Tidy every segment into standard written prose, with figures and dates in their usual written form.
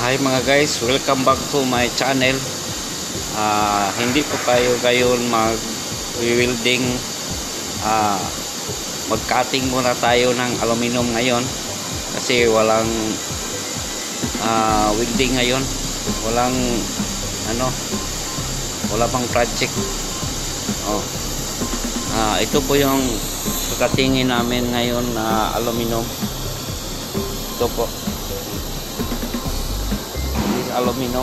Hi mga guys, welcome back to my channel. Hindi ko kayo ngayon mag-welding. Mag-cutting muna tayo ng aluminum ngayon kasi walang welding ngayon. Wala pang project. Ito po yung pagkatingin namin ngayon na aluminum. Ito po. Aluminum.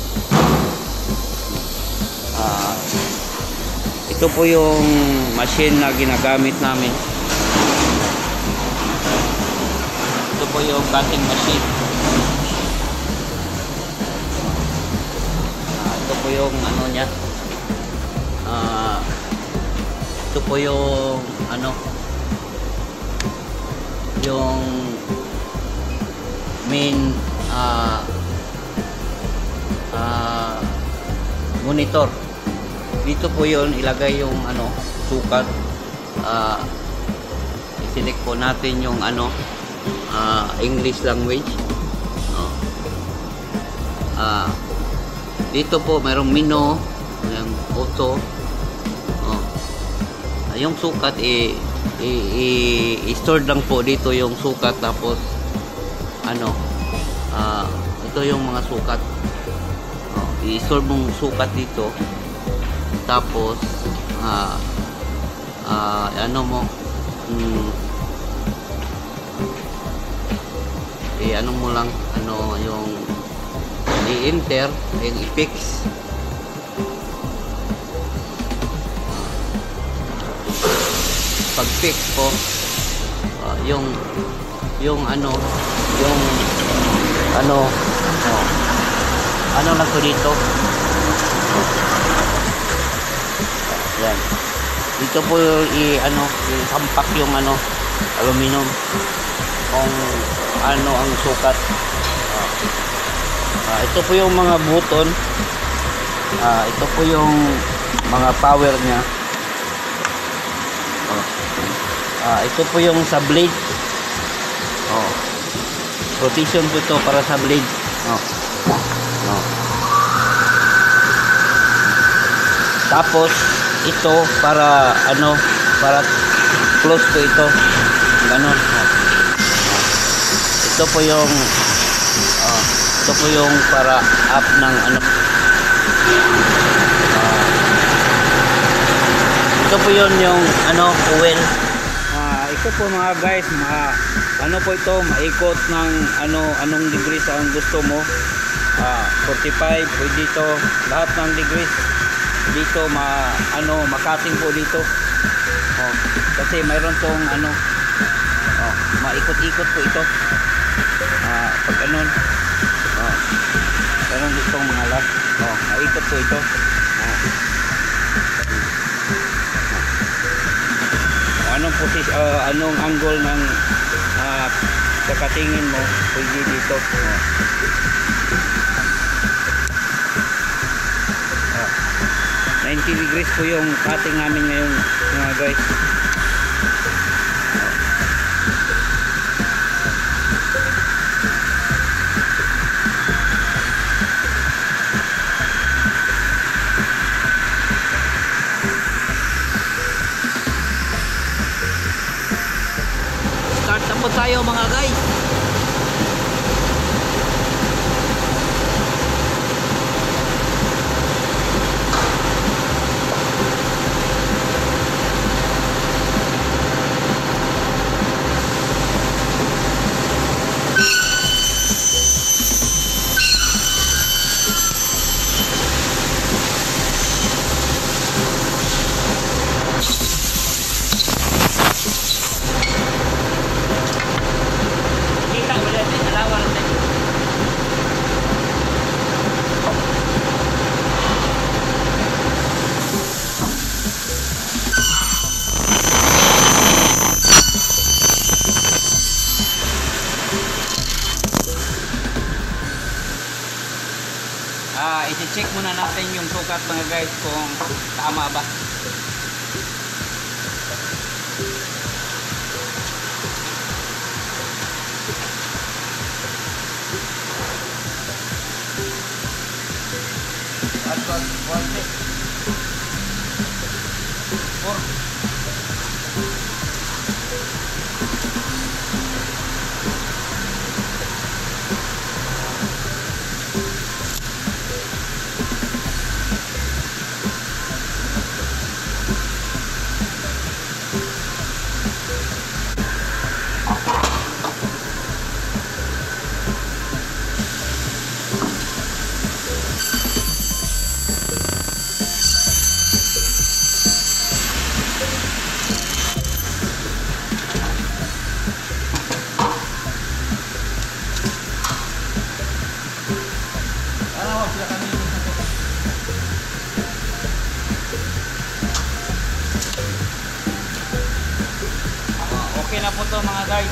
Ito po yung machine na ginagamit namin. Ito po yung cutting machine. Ito po yung ano niya. Ito po yung yung main monitor. Dito po yon ilagay yung sukat. I-select po natin yung English language. Dito po mayroong menu, yung auto. Yung sukat i-store lang po dito yung sukat, tapos ito yung mga sukat. I-store mong sukat dito, tapos mo lang yung i-enter, yung i-fix. Pag fix po, yung lang po dito. Yan. Dito po isampak yung aluminum kung ang sukat. Ito po yung mga button. Ito po yung mga power niya. Ito po yung sa blade. Rotation po ito para sa blade. Tapos ito para close po ito. Ganon. Ito po yung para up ng ito po yung coil. Ito po mga guys, po ito, maikot ng anong degrees ang gusto mo. 45 po dito, lahat ng degrees dito makating po dito. Kasi mayroon tong maikot-ikot po ito. Pag mayroon ditong mga lock. Maikot po ito. Anong angle ng kakatingin mo pwede dito. 90 degrees po yung cutting namin ngayon mga guys. Start na po tayo mga guys. I-check muna natin yung sukat mga guys kung tama ba. to mga guys.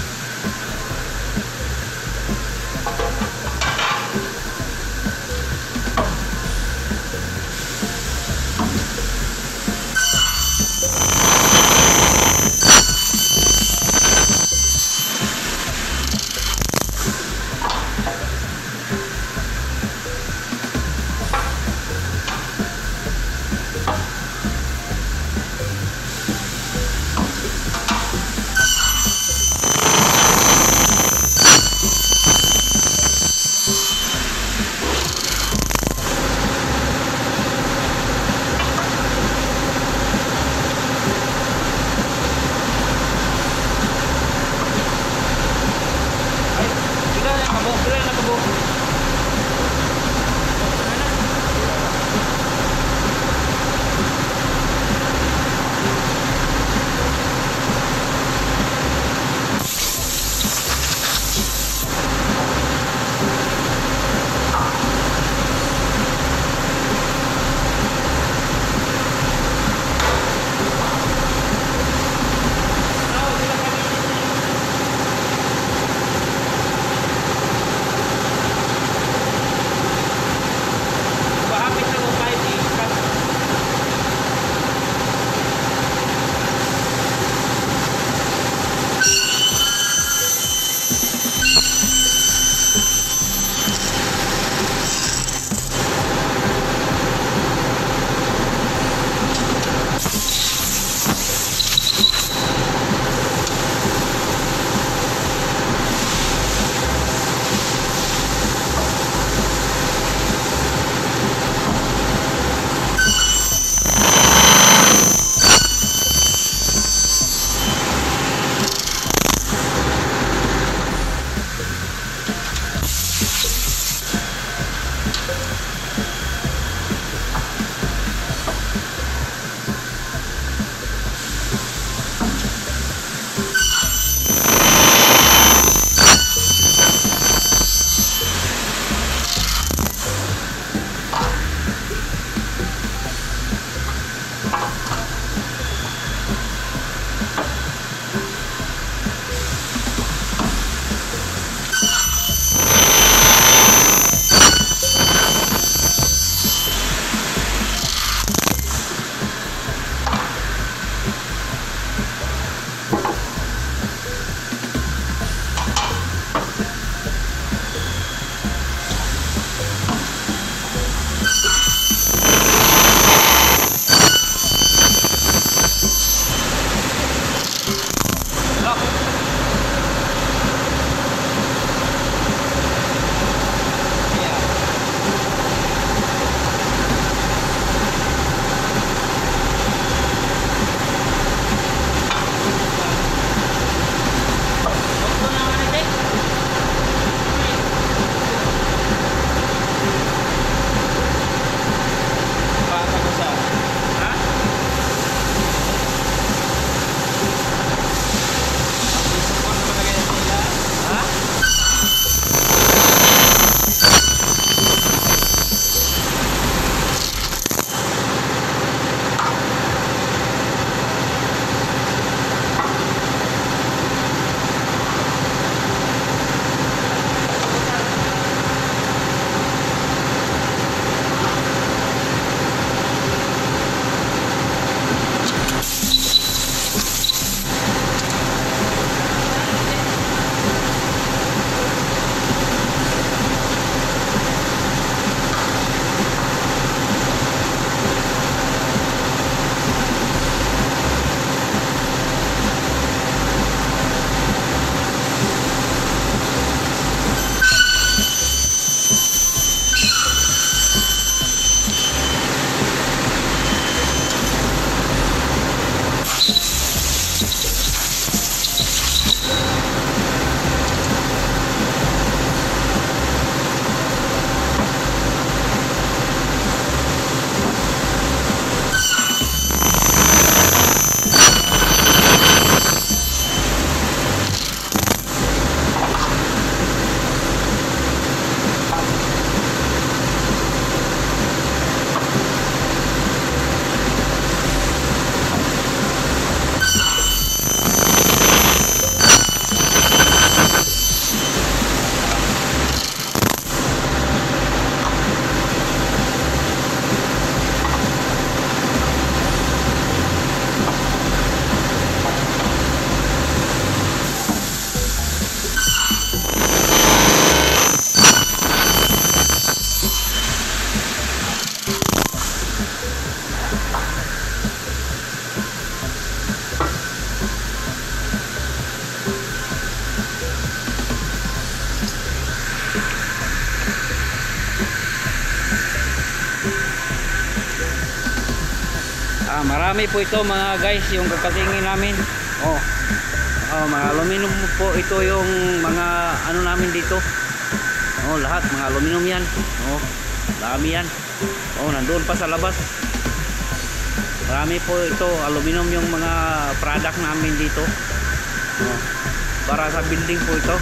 marami po ito mga guys, yung kakatingin namin. Oh. Oh, mga aluminum po ito yung mga ano namin dito. Oh, lahat mga aluminum yan. Oh, dami yan. Oh, nandoon pa sa labas. Marami po ito, aluminum yung mga product namin dito. Oh, para sa building po ito.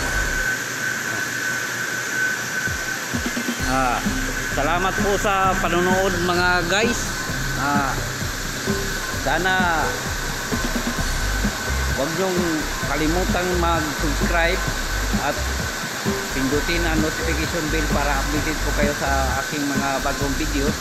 Salamat po sa panonood mga guys. Sana huwag nyong kalimutang mag-subscribe at pindutin ang notification bell para updated po kayo sa aking mga bagong videos.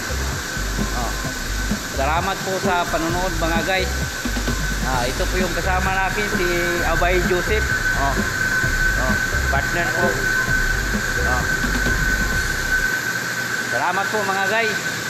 Salamat po sa panonood mga guys. Ito po yung kasama natin, si Abay Joseph. Partner po. Salamat po mga guys.